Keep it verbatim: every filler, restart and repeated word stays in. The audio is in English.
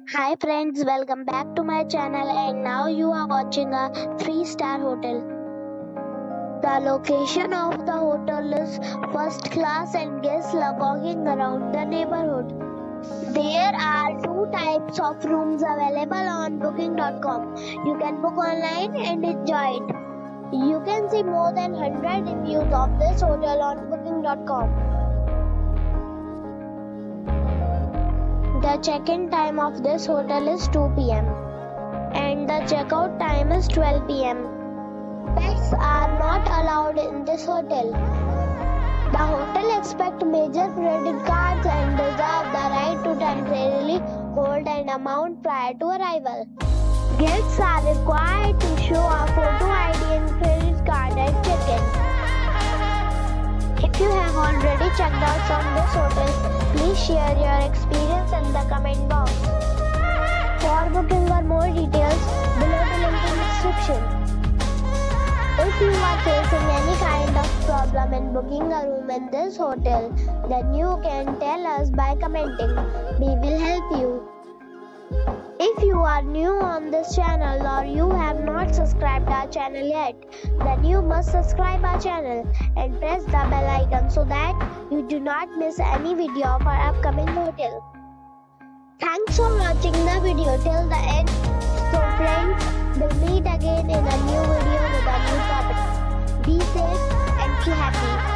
Hi friends, welcome back to my channel and now you are watching a three star hotel. The location of the hotel is first class and guests love walking around the neighborhood. There are two types of rooms available on booking dot com. You can book online and enjoy it. You can see more than one hundred reviews of this hotel on booking dot com. The check-in time of this hotel is two p m and the check-out time is twelve p m Pets are not allowed in this hotel. The hotel accepts major credit cards and reserves the right to temporarily hold an amount prior to arrival. Guests are required to show a photo I D and credit card at check-in. If you have already checked out from this hotel, please share your experience in the comment box. For booking or more details, below the link in description. If you are facing any kind of problem in booking a room in this hotel, then you can tell us by commenting. We will help you. If you are new on this channel or you have not subscribed our channel yet, then you must subscribe our channel and press the bell icon so that you do not miss any video of our upcoming hotel. Thanks for watching the video till the end. So friends, we'll meet again in a new video with a new topic. Be safe and be happy.